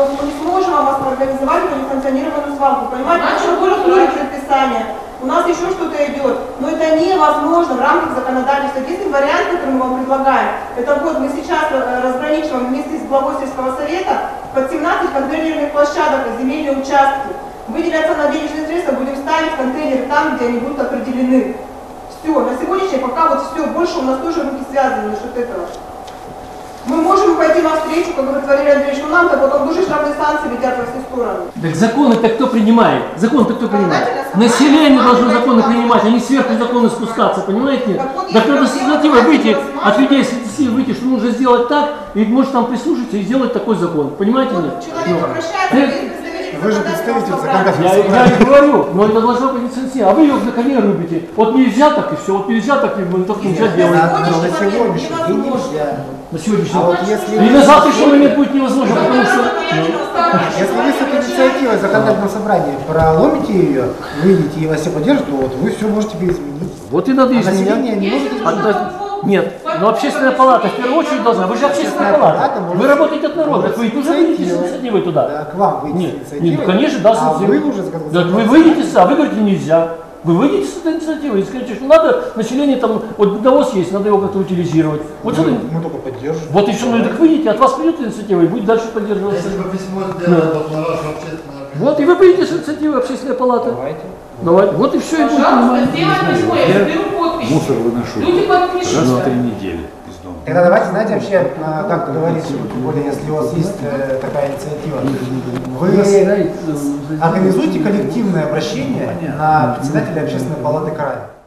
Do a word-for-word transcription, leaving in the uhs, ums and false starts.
мы не сможем вам организовать несанкционированную свалку. Понимаете, еще будет предписание. У нас еще что-то идет, но это невозможно в рамках законодательства. Единственный вариант, который мы вам предлагаем, это вот мы сейчас разграничиваем вместе с главой сельского совета под семнадцать контейнерных площадок и земельные участки. Выделяться на денежные средства, будем ставить контейнеры там, где они будут определены. Все, на сегодняшний день пока вот все, больше у нас тоже руки связаны насчет этого. Мы можем пойти навстречу, как говорит Валерий Андреевич, но нам-то потом дуже штрафные санкции летят во все стороны. Так законы-то кто принимает? Закон-то кто принимает? Население должно законы принимать, а не сверху законы спускаться, понимаете? Так надо с инициативой выйти, от людей с инициативой выйти, что нужно сделать так, и может там прислушаться и сделать такой закон. Понимаете? Вот человек обращается, вы же представитель законодательства. Я, я и говорю, но это должно быть инициатива. А вы ее на коне рубите. Вот нельзя так и все, вот нельзя так и мы только нельзя делать. На сегодняшний день нельзя. На сегодняшний а вот день. если И на завтрашний момент будет невозможно, потому что... Если вы с этой инициативой законодательного собрания проломите ее, выйдете и вас все поддержат, то вот вы все можете изменить. Вот и надо а изменять. население не может изменить. Нет, но общественная палата в первую очередь должна. Вы же общественная палата. Вы работаете от народа. Вы уже выйдете с инициативой туда. Да, к вам выйдете Нет, с инициативой. нет, конечно, да, а вы уже да, вы выйдете сюда, вы говорите нельзя. Вы выйдете с этой инициативой и скажете, что надо население там, вот навоз есть, надо его как-то утилизировать. Вот мы, это, мы только поддержим. вот и все, ну так выйдете, от вас придет инициатива и будет дальше поддерживаться. Если бы письмо сделано да. на вашу общественную организацию. Вот и вы выйдете с инициативой общественная палата. Давайте. Давайте. Вот и все. Пожалуйста, сделай письмо, я беру подпись. Мусор выношу Люди подпишут. раз в три недели из дома. Тогда давайте, знаете, вообще, как договориться, тем более, если у вас есть э, такая инициатива, вы организуйте коллективное обращение на председателя общественной палаты края.